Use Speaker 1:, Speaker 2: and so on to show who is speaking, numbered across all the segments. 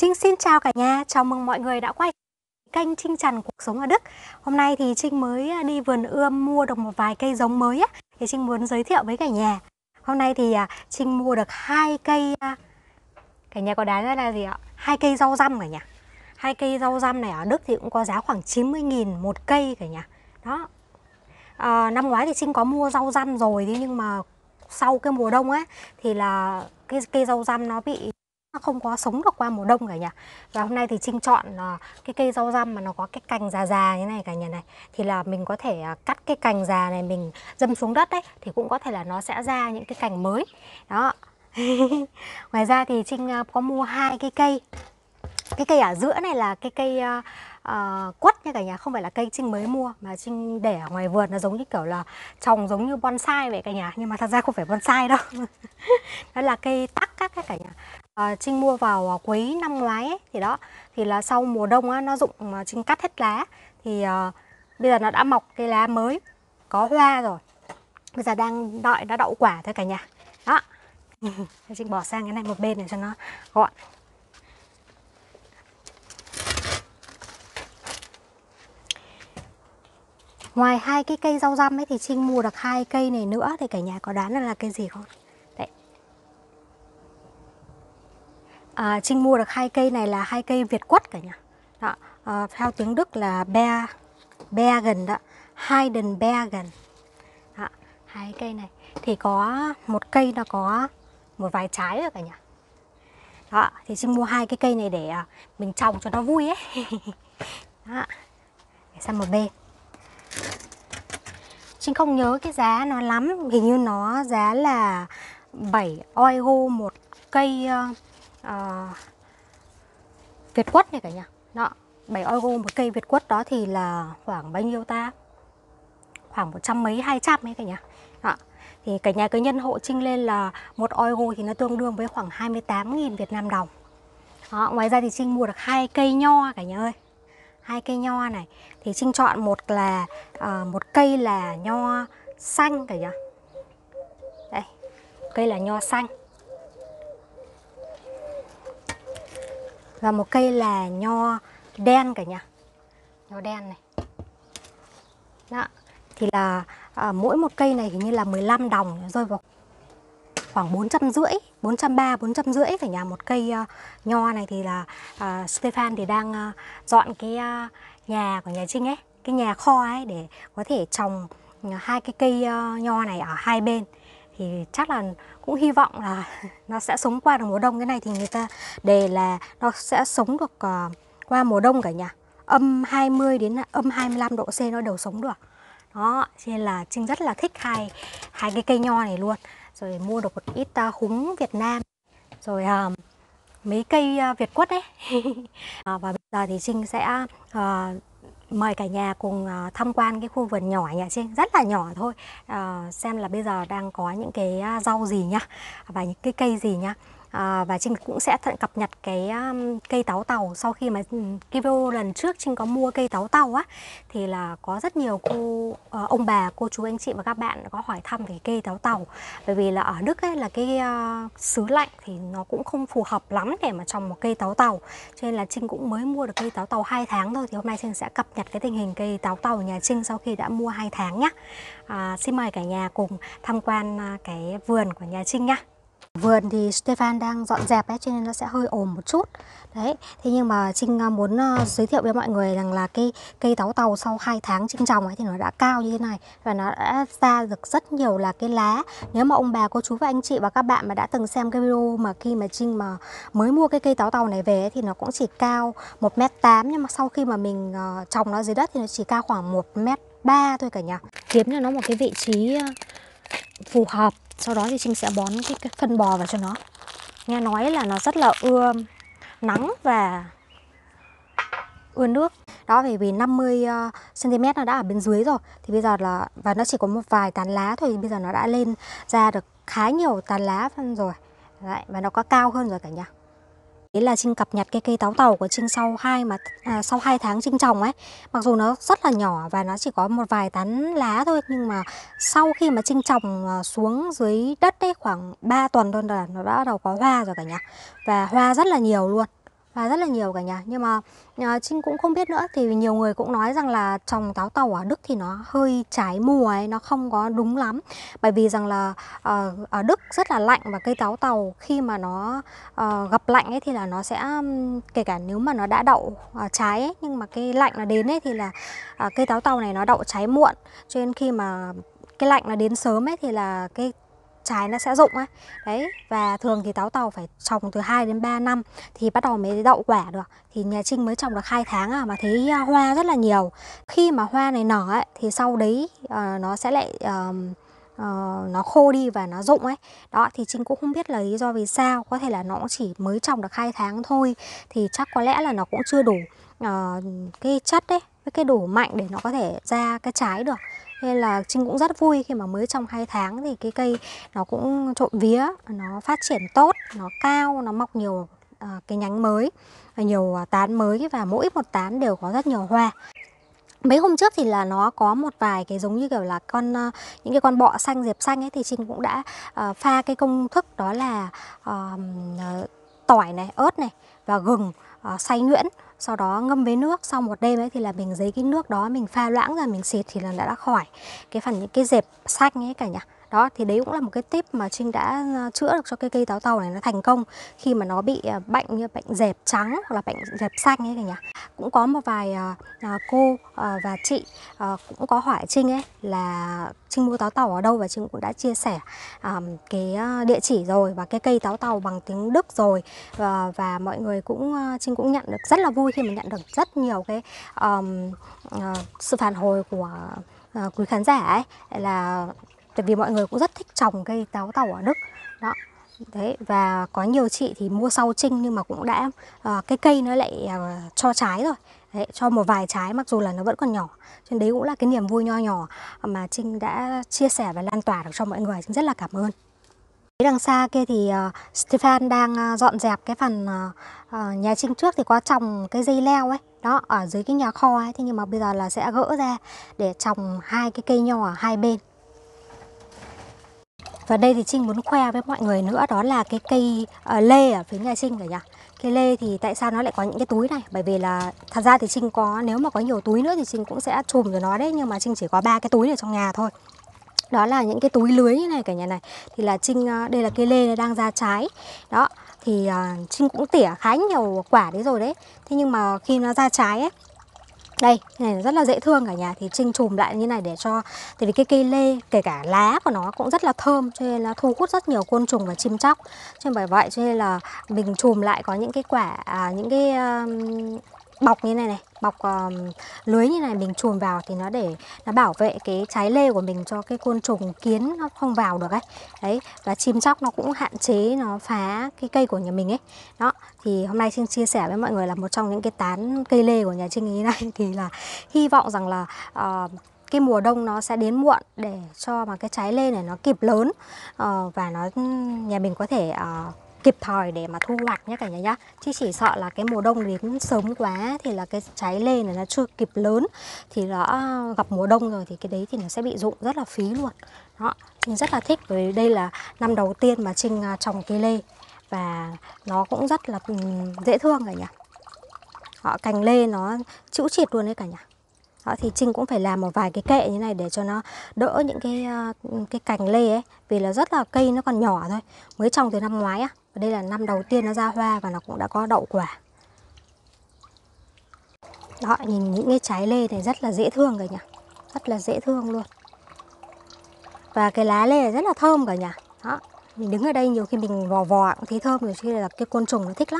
Speaker 1: Trinh xin chào cả nhà, chào mừng mọi người đã quay kênh Trinh Trần Cuộc Sống ở Đức. Hôm nay thì Trinh mới đi vườn ươm mua được một vài cây giống mới á, thì Trinh muốn giới thiệu với cả nhà. Hôm nay thì Trinh mua được 2 cây, cả nhà có đoán ra là gì ạ? 2 cây rau răm cả nhà. 2 cây rau răm này ở Đức thì cũng có giá khoảng 90.000 một cây cả nhà. Đó. Năm ngoái thì Trinh có mua rau răm rồi, thế nhưng mà sau cái mùa đông á thì là cái cây rau răm nó không có sống được qua mùa đông cả nhà. Và hôm nay thì Trinh chọn cái cây rau răm mà nó có cái cành già già như này cả nhà này. Thì là mình có thể cắt cái cành già này mình dâm xuống đất ấy, thì cũng có thể là nó sẽ ra những cái cành mới. Đó. Ngoài ra thì Trinh có mua 2 cái cây. Cái cây ở giữa này là cái cây quất nha cả nhà, không phải là cây Trinh mới mua mà Trinh để ở ngoài vườn, nó giống như kiểu là trồng giống như bonsai vậy cả nhà, nhưng mà thật ra không phải bonsai đâu. Đó là cây tắc các cả nhà. Trinh mua vào cuối năm ngoái ấy, thì đó thì là sau mùa đông á, nó rụng mà Trinh cắt hết lá thì bây giờ nó đã mọc cây lá mới, có hoa rồi, bây giờ đang đợi nó đậu quả thôi cả nhà. Đó. Trinh bỏ sang cái này một bên để cho nó gọn. Ngoài 2 cái cây rau răm ấy thì Trinh mua được 2 cây này nữa, thì cả nhà có đoán là cây gì không? Đấy. Trinh mua được 2 cây này là 2 cây Việt quất cả nhà. Đó. Theo tiếng Đức là Bergen đó, Heidenbergen. Đó. 2 cây này thì có một cây nó có một vài trái rồi cả nhà. Đó, thì Trinh mua 2 cái cây này để mình trồng cho nó vui ấy. Đó. Để sang một bên. Trinh không nhớ cái giá nó lắm, hình như nó giá là 7 euro một cây Việt quất này cả nhà. Đó, 7 euro một cây Việt quất đó thì là khoảng bao nhiêu ta? Khoảng 100 mấy 200 ấy cả nhà. Đó. Thì cả nhà cứ nhân hộ Trinh lên là 1 euro thì nó tương đương với khoảng 28.000 Việt Nam đồng. Đó, ngoài ra thì Trinh mua được 2 cây nho cả nhà ơi. 2 cây nho này thì Trinh chọn một cây là nho xanh cả nhà. Đây, cây là nho xanh. Và một cây là nho đen cả nhà. Nho đen này. Đó, thì là mỗi một cây này hình như là 15 đồng, rơi vào khoảng 450, 430, 450 cả nhà. Một cây nho này thì là Stefan thì đang dọn cái nhà của nhà Trinh ấy, cái nhà kho ấy, để có thể trồng 2 cái cây nho này ở hai bên. Thì chắc là cũng hy vọng là nó sẽ sống qua được mùa đông. Cái này thì người ta đề là nó sẽ sống được qua mùa đông cả nhà. Âm 20 đến âm 25 độ C nó đều sống được. Đó, cho nên là Trinh rất là thích hai cái cây nho này luôn. Rồi mua được một ít húng Việt Nam. Rồi mấy cây Việt quất ấy. Và bây giờ thì Trinh sẽ mời cả nhà cùng tham quan cái khu vườn nhỏ nhà Trinh, rất là nhỏ thôi. Xem là bây giờ đang có những cái rau gì nhá, và những cái cây gì nhá. Và Trinh cũng sẽ cập nhật cái cây táo tàu. Sau khi mà cái video lần trước Trinh có mua cây táo tàu á, thì là có rất nhiều ông bà, cô chú, anh chị và các bạn có hỏi thăm về cây táo tàu. Bởi vì là ở Đức ấy là cái xứ lạnh thì nó cũng không phù hợp lắm để mà trồng một cây táo tàu. Cho nên là Trinh cũng mới mua được cây táo tàu 2 tháng thôi. Thì hôm nay Trinh sẽ cập nhật cái tình hình cây táo tàu nhà Trinh sau khi đã mua 2 tháng nhá. Xin mời cả nhà cùng tham quan cái vườn của nhà Trinh nhá. Vườn thì Stefan đang dọn dẹp ấy, cho nên nó sẽ hơi ồn một chút. Đấy, thế nhưng mà Trinh muốn giới thiệu với mọi người rằng là cái cây táo tàu sau 2 tháng Trinh trồng ấy thì nó đã cao như thế này. Và nó đã ra được rất nhiều là cái lá. Nếu mà ông bà, cô chú và anh chị và các bạn mà đã từng xem cái video mà khi mà Trinh mà mới mua cái cây táo tàu này về ấy, thì nó cũng chỉ cao 1m8. Nhưng mà sau khi mà mình trồng nó dưới đất thì nó chỉ cao khoảng 1m3 thôi cả nhà. Kiếm cho nó một cái vị trí phù hợp. Sau đó thì Trinh sẽ bón cái phân bò vào cho nó. Nghe nói là nó rất là ưa nắng và ưa nước. Đó, vì 50 cm nó đã ở bên dưới rồi. Thì bây giờ là, và nó chỉ có một vài tán lá thôi, thì bây giờ nó đã lên ra được khá nhiều tán lá phân rồi. Đấy, và nó có cao hơn rồi cả nhà. Đấy là Trinh cập nhật cái cây táo tàu của Trinh sau 2 tháng Trinh trồng ấy. Mặc dù nó rất là nhỏ và nó chỉ có một vài tán lá thôi, nhưng mà sau khi mà Trinh trồng xuống dưới đất ấy khoảng 3 tuần thôi là nó đã đầu có hoa rồi cả nhà. Và hoa rất là nhiều luôn. và rất là nhiều cả nhà. Nhưng mà Trinh cũng không biết nữa, thì nhiều người cũng nói rằng là trồng táo tàu ở Đức thì nó hơi trái mùa ấy, nó không có đúng lắm. Bởi vì rằng là ở Đức rất là lạnh, và cây táo tàu khi mà nó gặp lạnh ấy thì là nó sẽ kể cả nếu mà nó đã đậu trái ấy, nhưng mà cái lạnh nó đến ấy thì là cây táo tàu này nó đậu trái muộn, cho nên khi mà cái lạnh nó đến sớm ấy thì là cái trái nó sẽ rụng ấy. Đấy, và thường thì táo tàu phải trồng từ 2 đến 3 năm thì bắt đầu mới đậu quả được. Thì nhà Trinh mới trồng được 2 tháng mà thấy hoa rất là nhiều. Khi mà hoa này nở ấy thì sau đấy nó sẽ lại nó khô đi và nó rụng ấy. Đó, thì Trinh cũng không biết là lý do vì sao. Có thể là nó cũng chỉ mới trồng được 2 tháng thôi, thì chắc có lẽ là nó cũng chưa đủ cái chất ấy, với cái đủ mạnh để nó có thể ra cái trái được. Nên là Trinh cũng rất vui khi mà mới trong 2 tháng thì cái cây nó cũng trộm vía, nó phát triển tốt, nó cao, nó mọc nhiều cái nhánh mới, nhiều tán mới, và mỗi một tán đều có rất nhiều hoa. Mấy hôm trước thì là nó có một vài cái giống như kiểu là những cái con bọ xanh, diệp xanh ấy, thì Trinh cũng đã pha cái công thức đó là tỏi này, ớt này và gừng xay nhuyễn, sau đó ngâm với nước. Sau một đêm ấy thì là mình lấy cái nước đó mình pha loãng ra mình xịt thì là đã khỏi những cái dẹp xanh ấy cả nhà. Đó, thì đấy cũng là một cái tip mà Trinh đã chữa được cho cái cây táo tàu này nó thành công khi mà nó bị bệnh như bệnh dẹp trắng hoặc là bệnh dẹp xanh ấy cả nhà. Cũng có một vài cô và chị cũng có hỏi Trinh ấy là Trinh mua táo tàu ở đâu, và Trinh cũng đã chia sẻ cái địa chỉ rồi, và cái cây táo tàu bằng tiếng Đức rồi, và mọi người cũng Trinh cũng nhận được rất là vui khi mà nhận được rất nhiều cái sự phản hồi của quý khán giả ấy, là tại vì mọi người cũng rất thích trồng cây táo tàu ở Đức đó. Đấy, và có nhiều chị thì mua sau Trinh nhưng mà cũng đã cái cây nó lại cho trái rồi. Đấy, cho một vài trái mặc dù là nó vẫn còn nhỏ. Cho nên đấy cũng là cái niềm vui nho nhỏ mà Trinh đã chia sẻ và lan tỏa được cho mọi người. Trinh rất là cảm ơn. Đằng xa kia thì Stefan đang dọn dẹp cái phần nhà Trinh trước thì có trồng cái dây leo ấy. Đó, ở dưới cái nhà kho ấy. Thế nhưng mà bây giờ là sẽ gỡ ra để trồng 2 cái cây nho ở hai bên. Và đây thì Trinh muốn khoe với mọi người nữa, đó là cái cây lê ở phía nhà Trinh cả nhà. Cây lê thì tại sao nó lại có những cái túi này? Bởi vì là thật ra thì Trinh có, nếu mà có nhiều túi nữa thì Trinh cũng sẽ chùm cho nó đấy, nhưng mà Trinh chỉ có 3 cái túi ở trong nhà thôi. Đó là những cái túi lưới như này cả nhà này. Thì là Trinh, đây là cây lê này đang ra trái. Đó, thì Trinh cũng tỉa khá nhiều quả đấy rồi đấy. Thế nhưng mà khi nó ra trái ấy, đây, cái này rất là dễ thương cả nhà. Thì Trinh chùm lại như này để cho, tại vì cái cây lê kể cả lá của nó cũng rất là thơm, cho nên là thu hút rất nhiều côn trùng và chim chóc. Cho nên bởi vậy cho nên là mình chùm lại có những cái quả, những cái bọc như này này, bọc lưới như này mình chùm vào thì nó để nó bảo vệ cái trái lê của mình cho cái côn trùng kiến nó không vào được ấy. Đấy, và chim chóc nó cũng hạn chế nó phá cái cây của nhà mình ấy. Đó, thì hôm nay Trinh chia sẻ với mọi người là một trong những cái tán cây lê của nhà Trinh như thế này thì là hy vọng rằng là cái mùa đông nó sẽ đến muộn để cho mà cái trái lê này nó kịp lớn và nhà mình có thể kịp thời để mà thu hoạch nhé cả nhà nhá. Chứ chỉ sợ là cái mùa đông đến sớm quá thì là cái trái lê này nó chưa kịp lớn, thì nó gặp mùa đông rồi thì cái đấy thì nó sẽ bị rụng rất là phí luôn. Đó, Trinh rất là thích, bởi vì đây là năm đầu tiên mà Trinh trồng cây lê và nó cũng rất là dễ thương cả nhà. Cành lê nó chĩu chịt luôn đấy cả nhà. Đó, thì Trinh cũng phải làm một vài cái kệ như này để cho nó đỡ những cái cành lê ấy, vì là rất là cây nó còn nhỏ thôi, mới trồng từ năm ngoái á. Và đây là năm đầu tiên nó ra hoa và nó cũng đã có đậu quả. Đó, nhìn những cái trái lê này rất là dễ thương cả nhà, rất là dễ thương luôn. Và cái lá lê rất là thơm cả nhà. Đó, mình đứng ở đây nhiều khi mình vò vò cũng thấy thơm rồi, chứ là cái côn trùng nó thích lắm.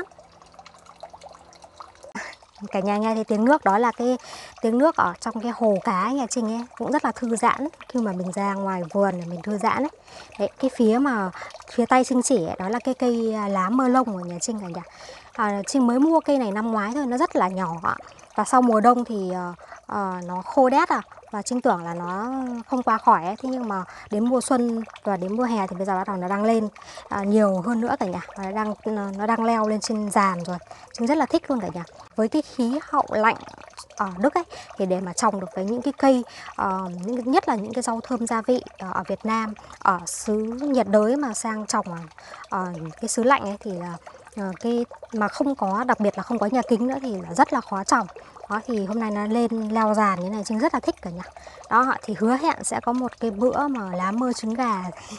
Speaker 1: Cả nhà nghe thấy tiếng nước, đó là cái tiếng nước ở trong cái hồ cá nhà Trinh ấy, cũng rất là thư giãn khi mà mình ra ngoài vườn để mình thư giãn ấy. Đấy, cái phía tay Trinh chỉ ấy, đó là cái cây lá mơ lông của nhà Trinh cả nhà. Trinh mới mua cây này năm ngoái thôi, nó rất là nhỏ và sau mùa đông thì nó khô đét và Trinh tưởng là nó không qua khỏi ấy. Thế nhưng mà đến mùa xuân và đến mùa hè thì bây giờ bắt đầu nó đang lên nhiều hơn nữa cả nhà, và nó đang leo lên trên giàn rồi. Trinh rất là thích luôn cả nhà. Với cái khí hậu lạnh ở Đức ấy, thì để mà trồng được với những cái cây nhất là những cái rau thơm gia vị ở Việt Nam, ở xứ nhiệt đới mà sang trồng ở cái xứ lạnh ấy, thì là Cái mà không có, đặc biệt là không có nhà kính nữa thì là rất là khó trồng. Đó thì hôm nay nó lên leo giàn như này Trinh rất là thích cả nhà. Đó thì hứa hẹn sẽ có một cái bữa mà lá mơ trứng gà.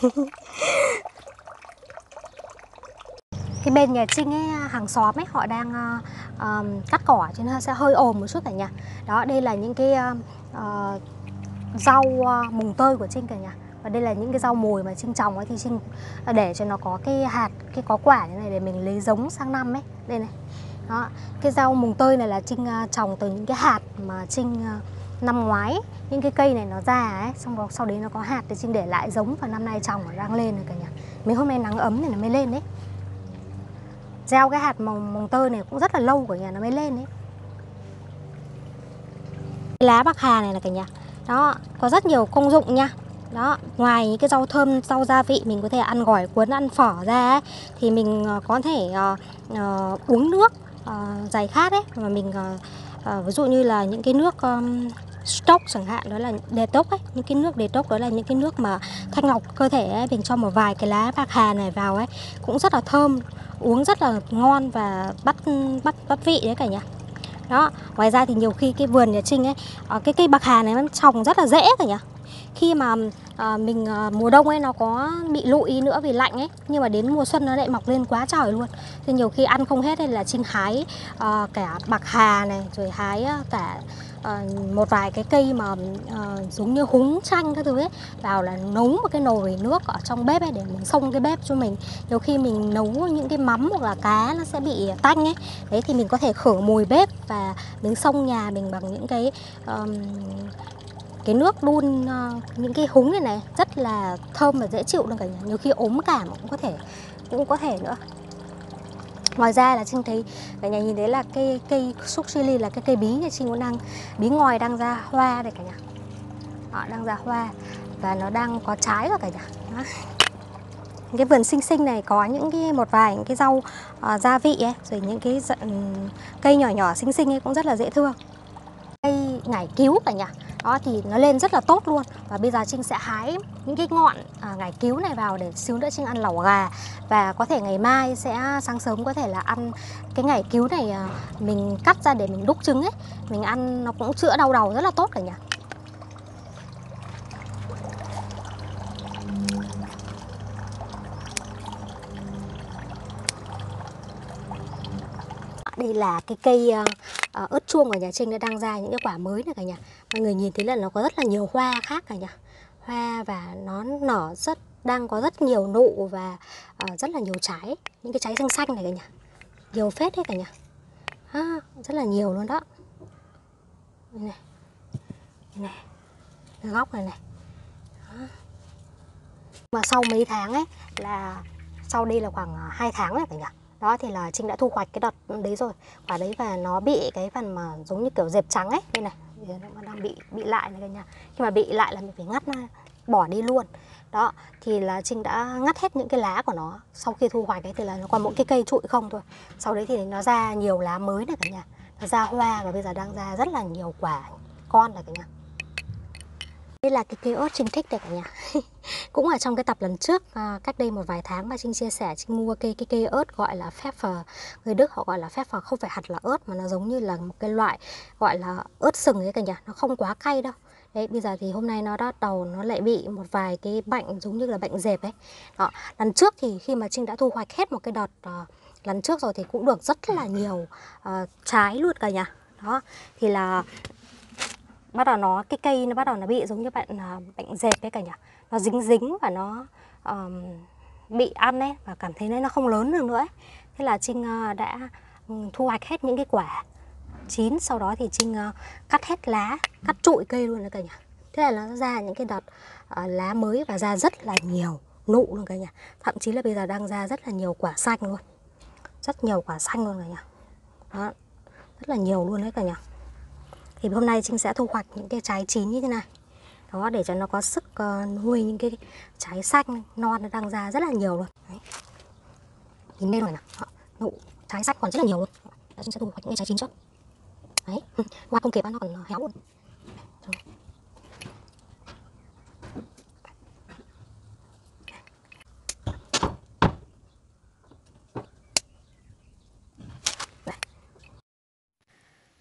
Speaker 1: Cái bên nhà Trinh ấy, hàng xóm ấy họ đang cắt cỏ cho nên sẽ hơi ồn một chút cả nhà. Đó, đây là những cái rau mùng tơi của Trinh cả nhà. Và đây là những cái rau mùi mà Trinh trồng ấy, thì Trinh để cho nó có cái hạt, cái có quả như này để mình lấy giống sang năm ấy. Đây này. Đó, cái rau mùng tơi này là Trinh trồng từ những cái hạt mà Trinh năm ngoái ấy, những cái cây này nó già ấy, xong rồi sau đấy nó có hạt thì Trinh để lại giống và năm nay trồng nó đang lên rồi cả nhà. Mấy hôm nay nắng ấm thì nó mới lên đấy. Gieo cái hạt mồng tơi này cũng rất là lâu cả nhà nó mới lên đấy. Cái lá bạc hà này là cả nhà. Đó, có rất nhiều công dụng nha. Đó, ngoài những cái rau thơm, rau gia vị mình có thể ăn gỏi cuốn, ăn phở ra ấy, thì mình có thể uống nước giải khát ấy, mà mình ví dụ như là những cái nước stock chẳng hạn, đó là detox ấy, những cái nước detox đó là những cái nước mà thanh lọc cơ thể ấy, mình cho một vài cái lá bạc hà này vào ấy cũng rất là thơm, uống rất là ngon và bắt vị đấy cả nhà. Đó, ngoài ra thì nhiều khi cái vườn nhà Trinh ấy, cái cây bạc hà này nó trồng rất là dễ cả nhà. Khi mà mình mùa đông ấy nó có bị lụi nữa vì lạnh ấy, nhưng mà đến mùa xuân nó lại mọc lên quá trời luôn. Thì nhiều khi ăn không hết nên là Trinh hái cả bạc hà này, rồi hái cả một vài cái cây mà giống như húng chanh các thứ ấy, vào là nấu một cái nồi nước ở trong bếp ấy để mình xông cái bếp cho mình. Nhiều khi mình nấu những cái mắm hoặc là cá nó sẽ bị tanh ấy, đấy thì mình có thể khử mùi bếp và mình xông nhà mình bằng những cái nước đun những cái húng này này rất là thơm và dễ chịu luôn cả nhà. Nhiều khi ốm cảm cũng có thể nữa. Ngoài ra là Trinh thấy cả nhà nhìn thấy là cây xúc chili là cái cây bí nhà Trinh cũng đang bí ngòi đang ra hoa đây cả nhà. Đó, đang ra hoa và nó đang có trái rồi cả nhà. Đó. Cái vườn xinh xinh này có một vài những cái rau gia vị ấy, rồi những cái cây nhỏ nhỏ xinh xinh ấy cũng rất là dễ thương. Cây ngải cứu cả nhà. Đó thì nó lên rất là tốt luôn. Và bây giờ Trinh sẽ hái những cái ngọn ngải cứu này vào để xíu nữa Trinh ăn lẩu gà. Và có thể ngày mai sáng sớm có thể là ăn cái ngải cứu này, mình cắt ra để mình đúc trứng ấy, mình ăn nó cũng chữa đau đầu rất là tốt cả nhà. Đây là cái cây ớt chuông của nhà Trinh đã đang ra những cái quả mới này cả nhà. Mọi người nhìn thấy là nó có rất là nhiều hoa khác cả nhà. Hoa và nó đang có rất nhiều nụ và rất là nhiều trái. Những cái trái xanh xanh này cả nhà. Nhiều phết đấy cả nhà. Rất là nhiều luôn đó. Đây này. Đây này. Cái góc này này. Mà sau mấy tháng ấy là sau đây là khoảng 2 tháng rồi cả nhà. Đó thì là Trinh đã thu hoạch cái đợt đấy rồi. Quả đấy và nó bị cái phần mà giống như kiểu dẹp trắng ấy. Đây này, nó đang bị lại này cả nhà. Khi mà bị lại là mình phải ngắt bỏ đi luôn. Đó, thì là Trinh đã ngắt hết những cái lá của nó. Sau khi thu hoạch ấy thì là nó còn mỗi cái cây trụi không thôi. Sau đấy thì nó ra nhiều lá mới này cả nhà. Nó ra hoa và bây giờ đang ra rất là nhiều quả con này cả nhà. Đây là cái cây ớt Trinh thích này cả nhà. Cũng ở trong cái tập lần trước, cách đây một vài tháng mà Trinh chia sẻ, Trinh mua cái cây ớt gọi là pfeffer. Người Đức họ gọi là pfeffer, không phải hạt là ớt mà nó giống như là một cái loại gọi là ớt sừng ấy cả nhà. Nó không quá cay đâu. Đấy, bây giờ thì hôm nay nó bắt đầu nó lại bị một vài cái bệnh giống như là bệnh dẹp ấy. Đó, lần trước thì khi mà Trinh đã thu hoạch hết một cái đợt lần trước rồi thì cũng được rất là nhiều trái luôn cả nhà. Đó, thì là bắt đầu cái cây nó bắt đầu nó bị giống như bệnh dẹp ấy cả nhà. Nó dính và nó bị ăn ấy và cảm thấy nó không lớn được nữa ấy. Thế là Trinh đã thu hoạch hết những cái quả chín, sau đó thì Trinh cắt hết lá, cắt trụi cây luôn đấy cả nhà. Thế là nó ra những cái đợt lá mới và ra rất là nhiều nụ luôn cả nhà. Thậm chí là bây giờ đang ra rất là nhiều quả xanh luôn. Rất nhiều quả xanh luôn cả nhà. Đó, rất là nhiều luôn đấy cả nhà. Thì hôm nay Trinh sẽ thu hoạch những cái trái chín như thế này. Đó, để cho nó có sức nuôi những cái trái xanh non nó đang ra rất là nhiều luôn. Đấy. Nhìn bên này nè, nụ trái xanh còn rất là nhiều luôn. Trinh sẽ thu hoạch những cái trái chín trước. Đấy, hoa không kịp nó còn héo luôn.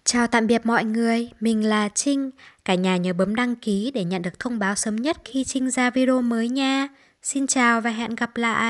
Speaker 2: Chào tạm biệt mọi người, mình là Trinh. Cả nhà nhớ bấm đăng ký để nhận được thông báo sớm nhất khi Trinh ra video mới nha. Xin chào và hẹn gặp lại.